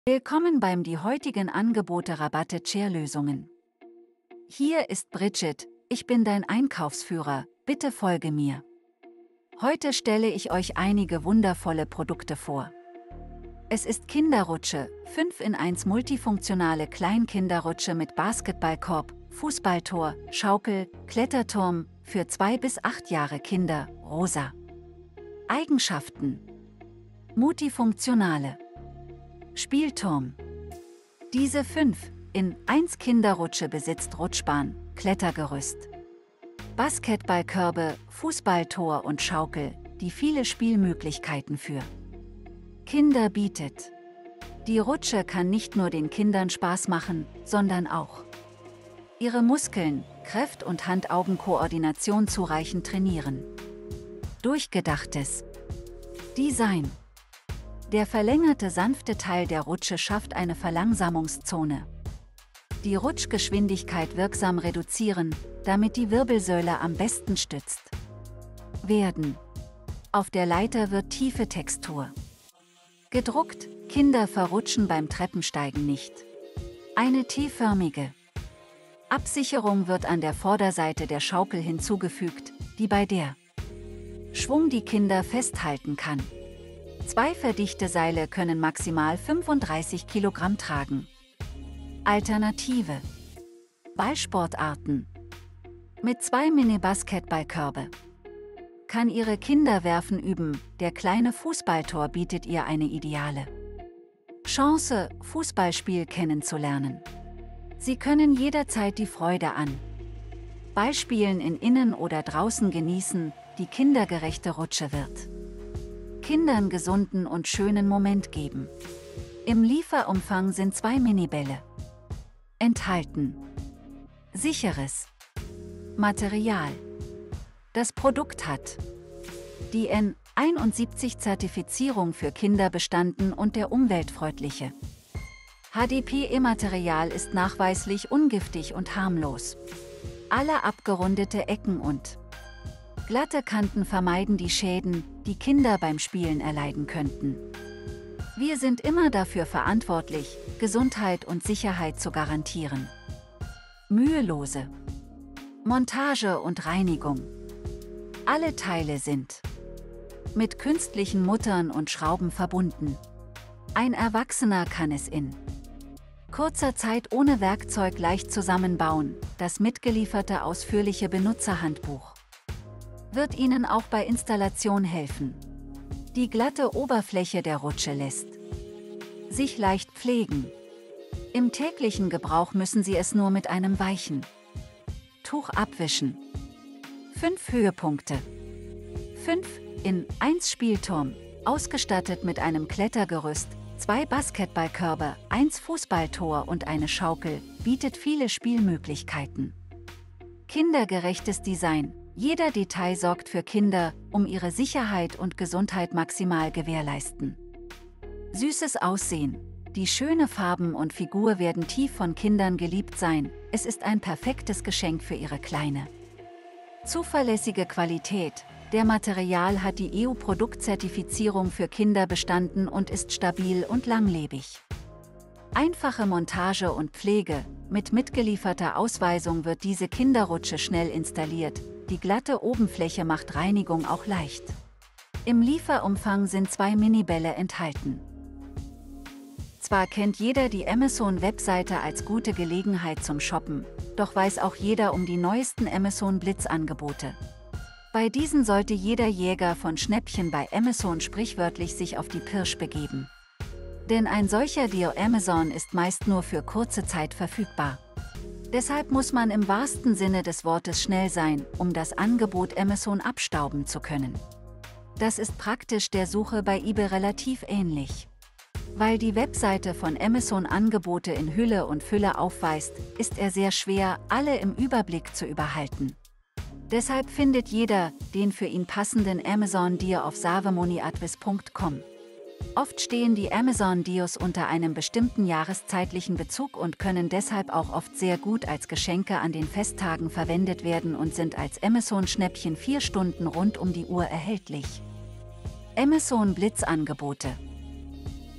Willkommen beim die heutigen Angebote Rabatte Chair-Lösungen. Hier ist Bridget, ich bin dein Einkaufsführer, bitte folge mir. Heute stelle ich euch einige wundervolle Produkte vor. Es ist Kinderrutsche, 5 in 1 multifunktionale Kleinkinderrutsche mit Basketballkorb, Fußballtor, Schaukel, Kletterturm, für 2 bis 8 Jahre Kinder, rosa. Eigenschaften: multifunktionale Spielturm. Diese 5 in 1 Kinderrutsche besitzt Rutschbahn, Klettergerüst, Basketballkörbe, Fußballtor und Schaukel, die viele Spielmöglichkeiten für Kinder bietet. Die Rutsche kann nicht nur den Kindern Spaß machen, sondern auch ihre Muskeln, Kraft- und Hand-Augen-Koordination zureichend trainieren. Durchgedachtes Design. Der verlängerte sanfte Teil der Rutsche schafft eine Verlangsamungszone. Die Rutschgeschwindigkeit wirksam reduzieren, damit die Wirbelsäule am besten stützt werden. Auf der Leiter wird tiefe Textur gedruckt, Kinder verrutschen beim Treppensteigen nicht. Eine T-förmige Absicherung wird an der Vorderseite der Schaukel hinzugefügt, die bei der Schwung die Kinder festhalten kann. 2 Verdichteseile können maximal 35 Kilogramm tragen. Alternative: Ballsportarten. Mit 2 Mini-Basketballkörbe kann ihre Kinder werfen üben, der kleine Fußballtor bietet ihr eine ideale Chance, Fußballspiel kennenzulernen. Sie können jederzeit die Freude an Ballspielen in Innen oder draußen genießen, die kindergerechte Rutsche wird Kindern gesunden und schönen Moment geben. Im Lieferumfang sind 2 Minibälle enthalten. Sicheres Material. Das Produkt hat die N71-Zertifizierung für Kinder bestanden und der umweltfreundliche HDPE-Material ist nachweislich ungiftig und harmlos. Alle abgerundete Ecken und glatte Kanten vermeiden die Schäden, die Kinder beim Spielen erleiden könnten. Wir sind immer dafür verantwortlich, Gesundheit und Sicherheit zu garantieren. Mühelose Montage und Reinigung. Alle Teile sind mit künstlichen Muttern und Schrauben verbunden. Ein Erwachsener kann es in kurzer Zeit ohne Werkzeug leicht zusammenbauen. Das mitgelieferte ausführliche Benutzerhandbuch wird Ihnen auch bei Installation helfen. Die glatte Oberfläche der Rutsche lässt sich leicht pflegen. Im täglichen Gebrauch müssen Sie es nur mit einem weichen Tuch abwischen. 5 Höhepunkte. 5 in 1 Spielturm, ausgestattet mit einem Klettergerüst, 2 Basketballkörbe, 1 Fußballtor und eine Schaukel, bietet viele Spielmöglichkeiten. Kindergerechtes Design. Jeder Detail sorgt für Kinder, um ihre Sicherheit und Gesundheit maximal gewährleisten. Süßes Aussehen. Die schöne Farben und Figur werden tief von Kindern geliebt sein. Es ist ein perfektes Geschenk für ihre Kleine. Zuverlässige Qualität. Der Material hat die EU-Produktzertifizierung für Kinder bestanden und ist stabil und langlebig. Einfache Montage und Pflege. Mit mitgelieferter Ausweisung wird diese Kinderrutsche schnell installiert. Die glatte Oberfläche macht Reinigung auch leicht. Im Lieferumfang sind 2 Minibälle enthalten. Zwar kennt jeder die Amazon-Webseite als gute Gelegenheit zum Shoppen, doch weiß auch jeder um die neuesten Amazon-Blitzangebote. Bei diesen sollte jeder Jäger von Schnäppchen bei Amazon sprichwörtlich sich auf die Pirsch begeben. Denn ein solcher Deal Amazon ist meist nur für kurze Zeit verfügbar. Deshalb muss man im wahrsten Sinne des Wortes schnell sein, um das Angebot Amazon abstauben zu können. Das ist praktisch der Suche bei eBay relativ ähnlich. Weil die Webseite von Amazon Angebote in Hülle und Fülle aufweist, ist er sehr schwer, alle im Überblick zu überhalten. Deshalb findet jeder den für ihn passenden Amazon-Deal auf savemoniadvis.com. Oft stehen die Amazon-Deals unter einem bestimmten jahreszeitlichen Bezug und können deshalb auch oft sehr gut als Geschenke an den Festtagen verwendet werden und sind als Amazon-Schnäppchen 4 Stunden rund um die Uhr erhältlich. Amazon Blitzangebote.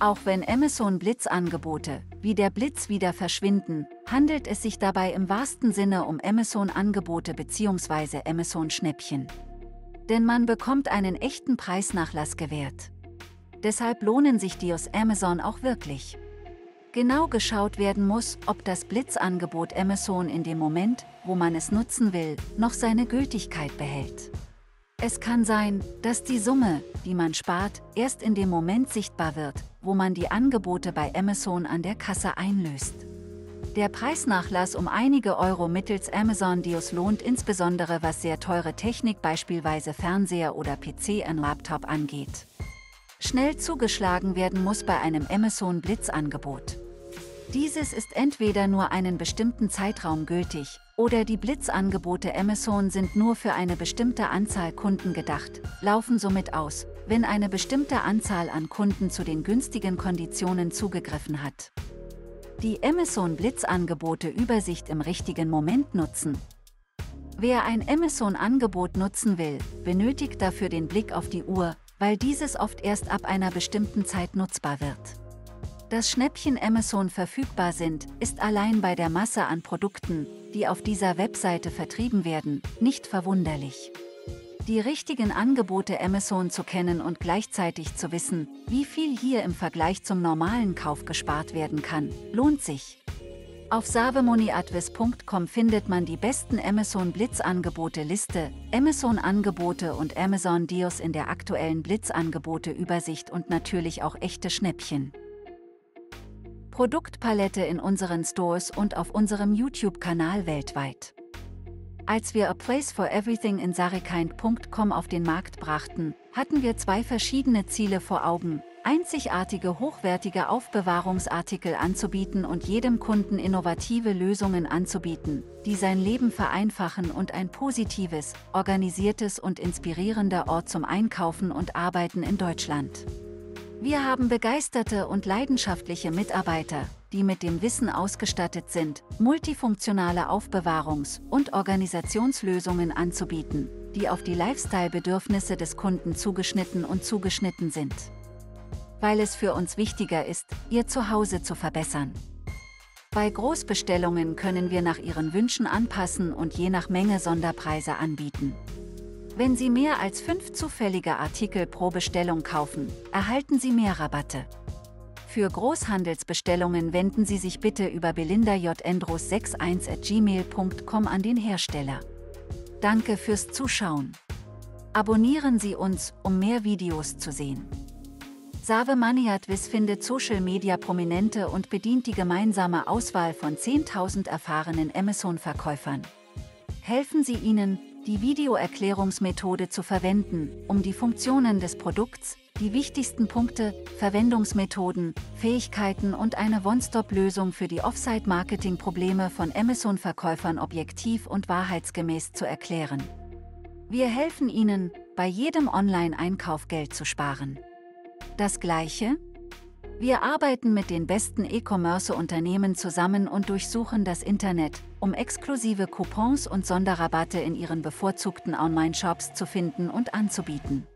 Auch wenn Amazon-Blitzangebote wie der Blitz wieder verschwinden, handelt es sich dabei im wahrsten Sinne um Amazon-Angebote bzw. Amazon-Schnäppchen. Denn man bekommt einen echten Preisnachlass gewährt. Deshalb lohnen sich die aus Amazon auch wirklich. Genau geschaut werden muss, ob das Blitzangebot Amazon in dem Moment, wo man es nutzen will, noch seine Gültigkeit behält. Es kann sein, dass die Summe, die man spart, erst in dem Moment sichtbar wird, wo man die Angebote bei Amazon an der Kasse einlöst. Der Preisnachlass um einige Euro mittels Amazon Deals lohnt insbesondere, was sehr teure Technik, beispielsweise Fernseher oder PC und Laptop angeht. Schnell zugeschlagen werden muss bei einem Amazon-Blitzangebot. Dieses ist entweder nur einen bestimmten Zeitraum gültig, oder die Blitzangebote Amazon sind nur für eine bestimmte Anzahl Kunden gedacht, laufen somit aus, wenn eine bestimmte Anzahl an Kunden zu den günstigen Konditionen zugegriffen hat. Die Amazon-Blitzangebote-Übersicht im richtigen Moment nutzen. Wer ein Amazon-Angebot nutzen will, benötigt dafür den Blick auf die Uhr, weil dieses oft erst ab einer bestimmten Zeit nutzbar wird. Dass Schnäppchen Amazon verfügbar sind, ist allein bei der Masse an Produkten, die auf dieser Webseite vertrieben werden, nicht verwunderlich. Die richtigen Angebote Amazon zu kennen und gleichzeitig zu wissen, wie viel hier im Vergleich zum normalen Kauf gespart werden kann, lohnt sich. Auf savemoneyadvice.com findet man die besten Amazon-Blitzangebote-Liste, Amazon-Angebote und Amazon Deals in der aktuellen Blitzangebote-Übersicht und natürlich auch echte Schnäppchen. Produktpalette in unseren Stores und auf unserem YouTube-Kanal weltweit. Als wir A Place for Everything in sarekind.com auf den Markt brachten, hatten wir zwei verschiedene Ziele vor Augen: einzigartige, hochwertige Aufbewahrungsartikel anzubieten und jedem Kunden innovative Lösungen anzubieten, die sein Leben vereinfachen, und ein positives, organisiertes und inspirierender Ort zum Einkaufen und Arbeiten in Deutschland. Wir haben begeisterte und leidenschaftliche Mitarbeiter, die mit dem Wissen ausgestattet sind, multifunktionale Aufbewahrungs- und Organisationslösungen anzubieten, die auf die Lifestyle-Bedürfnisse des Kunden zugeschnitten sind. Weil es für uns wichtiger ist, Ihr Zuhause zu verbessern. Bei Großbestellungen können wir nach Ihren Wünschen anpassen und je nach Menge Sonderpreise anbieten. Wenn Sie mehr als 5 zufällige Artikel pro Bestellung kaufen, erhalten Sie mehr Rabatte. Für Großhandelsbestellungen wenden Sie sich bitte über belindajendros61@gmail.com an den Hersteller. Danke fürs Zuschauen. Abonnieren Sie uns, um mehr Videos zu sehen. Save Money Advice findet Social-Media-Prominente und bedient die gemeinsame Auswahl von 10.000 erfahrenen Amazon-Verkäufern. Helfen Sie ihnen, die Videoerklärungsmethode zu verwenden, um die Funktionen des Produkts, die wichtigsten Punkte, Verwendungsmethoden, Fähigkeiten und eine One-Stop-Lösung für die Offsite-Marketing-Probleme von Amazon-Verkäufern objektiv und wahrheitsgemäß zu erklären. Wir helfen Ihnen, bei jedem Online-Einkauf Geld zu sparen. Das Gleiche? Wir arbeiten mit den besten E-Commerce-Unternehmen zusammen und durchsuchen das Internet, um exklusive Coupons und Sonderrabatte in Ihren bevorzugten Online-Shops zu finden und anzubieten.